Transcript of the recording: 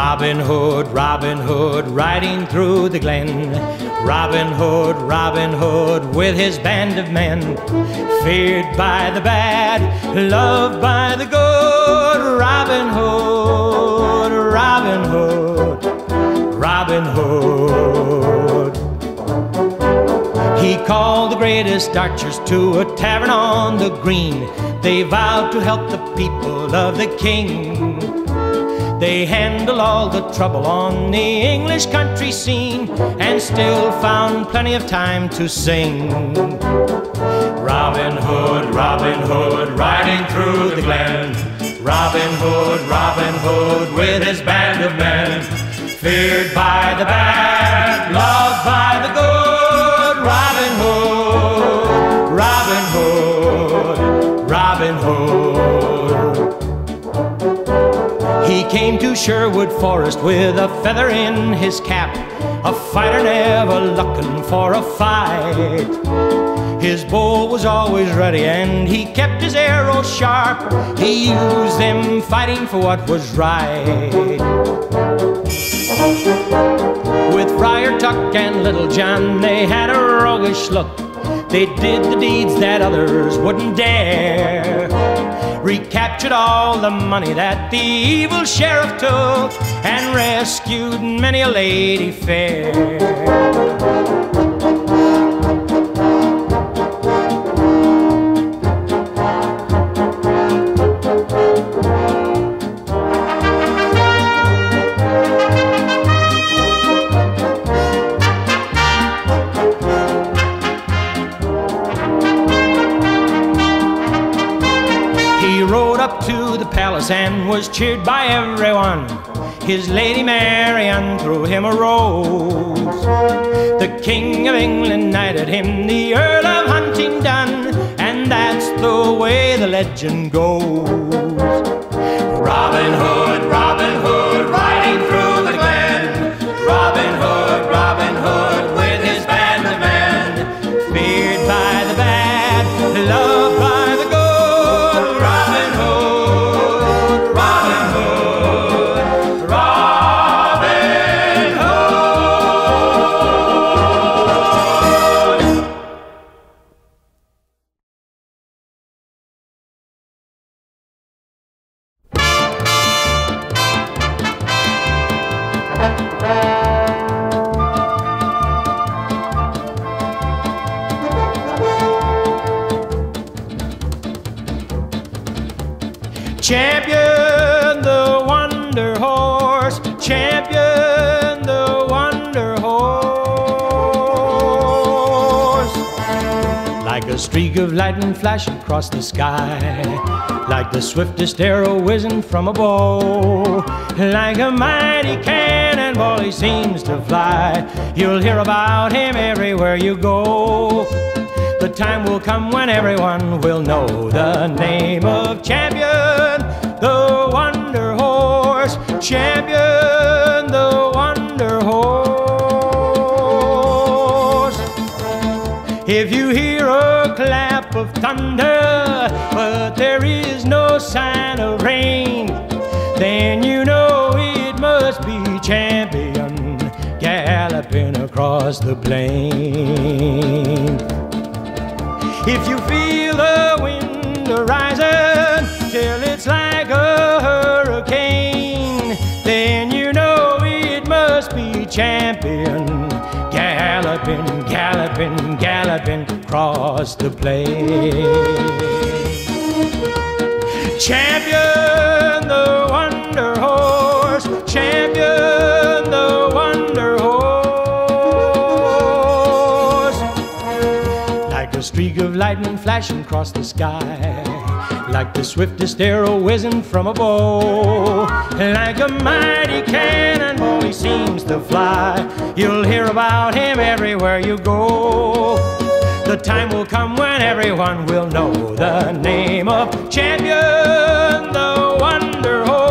Robin Hood, Robin Hood, riding through the glen. Robin Hood, with his band of men. Feared by the bad, loved by the good. Robin Hood, Robin Hood, Robin Hood. He called the greatest archers to a tavern on the green. They vowed to help the people of the king. They handled all the trouble on the English country scene and still found plenty of time to sing. Robin Hood, riding through the glen. Robin Hood, with his band of men. Feared by the bad, loved by the good. Robin Hood, Robin Hood, Robin Hood. He came to Sherwood Forest with a feather in his cap, a fighter never looking for a fight. His bow was always ready and he kept his arrows sharp. He used them fighting for what was right. With Friar Tuck and Little John, they had a roguish look. They did the deeds that others wouldn't dare. Recaptured all the money that the evil sheriff took and rescued many a lady fair. He rode up to the palace and was cheered by everyone. His Lady Marian threw him a rose. The King of England knighted him the Earl of Huntingdon, and that's the way the legend goes. Robin Hood, riding through the glen. Robin Hood, with his band of men. Feared by the bad, loved by the good. Champion the Wonder Horse, champion the Wonder Horse. Like a streak of lightning flashing across the sky, like the swiftest arrow whizzing from a bow, like a mighty cannonball he seems to fly. You'll hear about him everywhere you go. The time will come when everyone will know the name of Champion the Wonder Horse, champion the Wonder Horse. If you hear a clap of thunder, but there is no sign of rain, then you know it must be Champion galloping across the plain. If you feel the wind rising till it's like a hurricane, then you know it must be Champion galloping, galloping, galloping across the plain. Champion the Wonder Horse, champion the Wonder Horse. Like a streak of lightning flashing across the sky, like the swiftest arrow whizzing from a bow, like a mighty cannonball he seems to fly. You'll hear about him everywhere you go. The time will come when everyone will know the name of Champion the Wonder Horse.